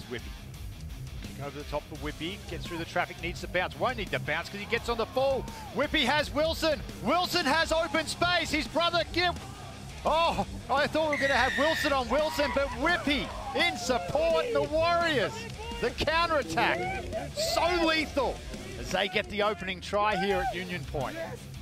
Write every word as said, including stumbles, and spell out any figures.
Whippy. Kick over the top for Whippy, gets through the traffic, needs to bounce. Won't need to bounce because he gets on the full. Whippy has Wilson. Wilson has open space. His brother Gil. Oh, I thought we were going to have Wilson on Wilson, but Whippy in support. And the Warriors, the counter-attack, so lethal as they get the opening try here at Union Point.